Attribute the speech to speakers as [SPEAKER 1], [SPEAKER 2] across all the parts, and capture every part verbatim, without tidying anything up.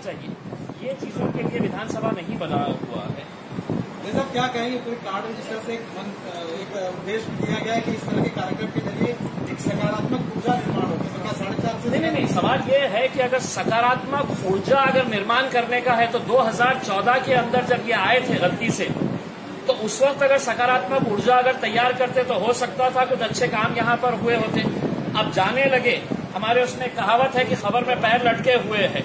[SPEAKER 1] चाहिए। ये चीजों के लिए विधानसभा नहीं बना हुआ है।
[SPEAKER 2] साहब क्या कहेंगे, कोई कार्ड जिस तरह से एक उद्देश्य दिया गया है कि इस तरह के कार्यक्रम के जरिए एक सकारात्मक ऊर्जा निर्माण हो, तो क्या साढ़े चार से
[SPEAKER 1] नहीं नहीं नहीं सवाल ये है कि अगर सकारात्मक ऊर्जा अगर निर्माण करने का है तो दो हज़ार चौदह के अंदर जब ये आए थे गलती से, तो उस वक्त अगर सकारात्मक ऊर्जा अगर तैयार करते तो हो सकता था कुछ अच्छे काम यहाँ पर हुए होते। अब जाने लगे, हमारे उसमें कहावत है कि खबर में पैर लटके हुए हैं,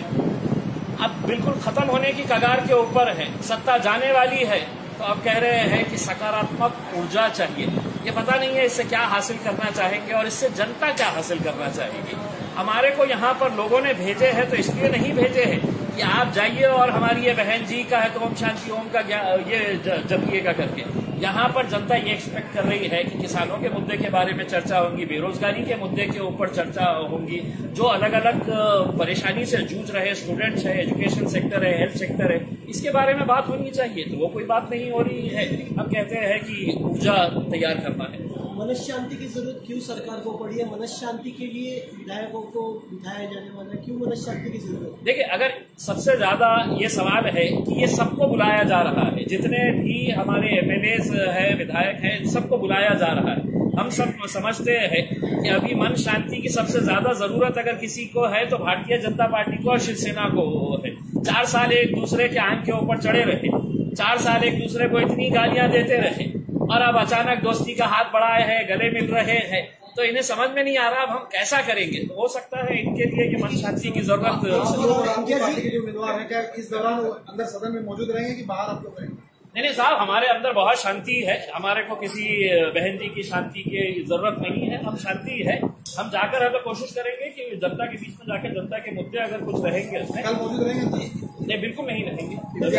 [SPEAKER 1] अब बिल्कुल खत्म होने की कगार के ऊपर है, सत्ता जाने वाली है, तो अब कह रहे हैं कि सकारात्मक ऊर्जा चाहिए। ये पता नहीं है इससे क्या हासिल करना चाहेंगे और इससे जनता क्या हासिल करना चाहेगी। हमारे को यहाँ पर लोगों ने भेजे हैं तो इसलिए नहीं भेजे हैं कि आप जाइए और हमारी ये बहन जी का है तो ओम शांति ओम का ये जपिएगा करके। यहाँ पर जनता ये एक्सपेक्ट कर रही है कि किसानों के मुद्दे के बारे में चर्चा होगी, बेरोजगारी के मुद्दे के ऊपर चर्चा होगी, जो अलग अलग परेशानी से जूझ रहे स्टूडेंट्स है, एजुकेशन सेक्टर है, हेल्थ सेक्टर है, इसके बारे में बात होनी चाहिए। तो वो कोई बात नहीं हो रही है। अब कहते हैं कि ऊर्जा तैयार करना है।
[SPEAKER 3] मनस शांति की जरूरत क्यों सरकार को पड़ी है? मनस शांति के लिए विधायकों को बिठाया जाने वाला है, क्यों मनस शांति की जरूरत?
[SPEAKER 1] देखिए, अगर सबसे ज्यादा ये सवाल है कि ये सबको बुलाया जा रहा है, जितने भी हमारे एमएलए है, विधायक हैं, सबको बुलाया जा रहा है। हम सब समझते हैं कि अभी मन शांति की सबसे ज्यादा जरूरत अगर किसी को है तो भारतीय जनता पार्टी को और शिवसेना को है। चार साल एक दूसरे के आंख के ऊपर चढ़े रहे, चार साल एक दूसरे को इतनी गालियां देते रहे और अब अचानक दोस्ती का हाथ बढ़ाए हैं, गले मिल रहे हैं, तो इन्हें समझ में नहीं आ रहा अब हम कैसा करेंगे। तो हो सकता है इनके लिए कि मन शांति की जरूरत।
[SPEAKER 2] पार्टी के जो उम्मीदवार हैं क्या इस दौरान अंदर सदन में मौजूद रहेंगे कि बाहर आप लोग रहेंगे?
[SPEAKER 1] नहीं नहीं साहब, हमारे अंदर बहुत शांति है, हमारे को किसी बहन जी की शांति की जरूरत नहीं है। हम शांति है, हम जाकर है तो कोशिश करेंगे कि जनता के बीच में जाकर जनता के मुद्दे अगर कुछ रहेंगे उसमें
[SPEAKER 2] कल मौजूद रहेंगे।
[SPEAKER 1] नहीं, बिल्कुल नहीं रहेंगे।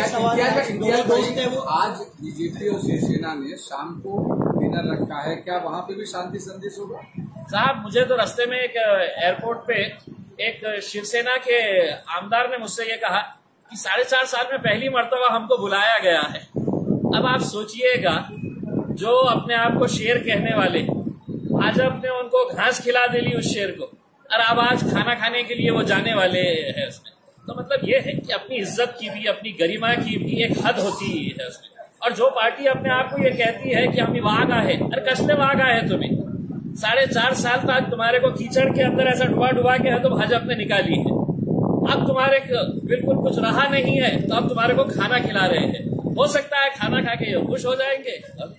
[SPEAKER 4] दोस्त है वो आज बीजेपी और शिवसेना ने शाम को डिनर रखा है, क्या वहाँ पे भी शांति संदेश होगा?
[SPEAKER 1] साहब, मुझे तो रास्ते में एक एयरपोर्ट पे एक शिवसेना के आमदार ने मुझसे ये कहा कि साढ़े चार साल में पहली मर्तबा हमको बुलाया गया है। अब आप सोचिएगा, जो अपने आप को शेर कहने वाले, आज अपने उनको घास खिला देली उस शेर को, और अब आज खाना खाने के लिए वो जाने वाले हैं उसमें। तो मतलब ये है कि अपनी इज्जत की भी, अपनी गरिमा की भी एक हद होती है उसमें। और जो पार्टी अपने आप को ये कहती है कि हम वागा है, अरे कसले वागा है तुम्हें? साढ़े चार साल तक तुम्हारे को कीचड़ के अंदर ऐसा डुबा डुबा के है तो भाजपा ने निकाली है। अब तुम्हारे बिल्कुल कुछ रहा नहीं है तो अब तुम्हारे को खाना खिला रहे हैं। हो सकता है खाना खा के ये खुश हो जाएंगे।